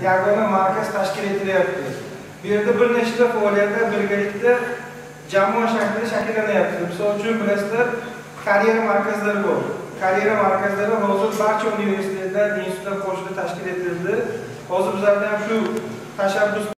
yagona markaz tashkil etilyapti. Bu yerda bir nechta faoliyatlar birgalikda jamoa shaklida shakllanyapti. Misol uchun bilasizlar, karyera markazlari bor. Karyera markazlari hozir barcha universitetlar, institutlar qo'shida tashkil etildi. Hozir bizlarda ham shu tashabbus